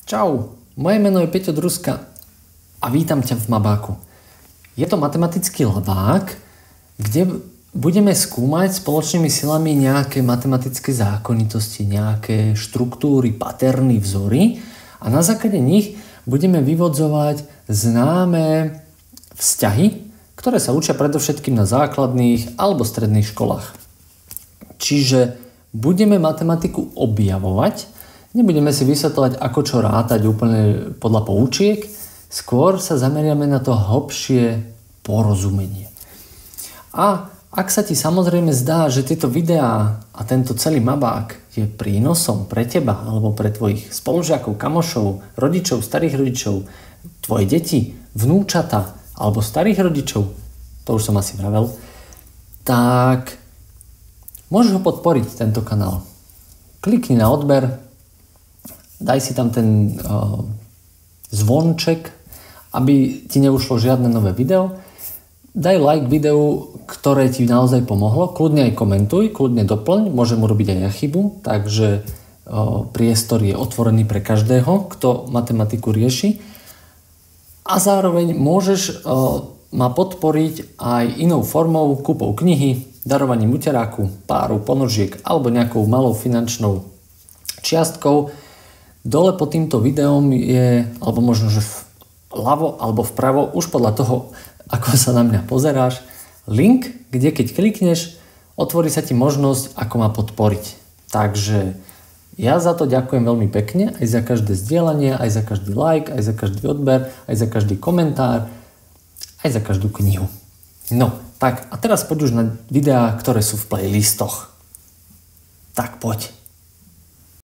Čau, moje meno je Peťo Druska a vítam ťa v Mabáku. Je to matematický labák, kde budeme skúmať spoločnými silami nejaké matematické zákonitosti, nejaké štruktúry, paterny, vzory a na základe nich budeme vyvodzovať známe vzťahy, ktoré sa učia predovšetkým na základných alebo stredných školách. Čiže budeme matematiku objavovať, nebudeme si vysvetľovať, ako čo rátať úplne podľa poučiek, skôr sa zameriame na to hlbšie porozumenie. A ak sa ti samozrejme zdá, že tieto videá a tento celý mabák je prínosom pre teba alebo pre tvojich spolužiakov, kamošov, rodičov, starých rodičov, tvoje deti, vnúčata alebo starých rodičov, to už som asi vravel, tak môžeš ho podporiť, tento kanál. Klikni na odber, daj si tam ten zvonček, aby ti neušlo žiadne nové video. Daj like videu, ktoré ti naozaj pomohlo. Kľudne aj komentuj, kľudne doplň. Môžem urobiť aj ja chybu, takže priestor je otvorený pre každého, kto matematiku rieši. A zároveň môžeš ma podporiť aj inou formou, kúpou knihy, darovaním uteráku, páru ponožiek alebo nejakou malou finančnou čiastkou. Dole pod týmto videom je, alebo možno, že vľavo alebo vpravo, už podľa toho, ako sa na mňa pozeráš, link, kde keď klikneš, otvorí sa ti možnosť, ako ma podporiť. Takže ja za to ďakujem veľmi pekne, aj za každé zdieľanie, aj za každý like, aj za každý odber, aj za každý komentár, aj za každú knihu. No, tak a teraz poď už na videá, ktoré sú v playlistoch. Tak poď.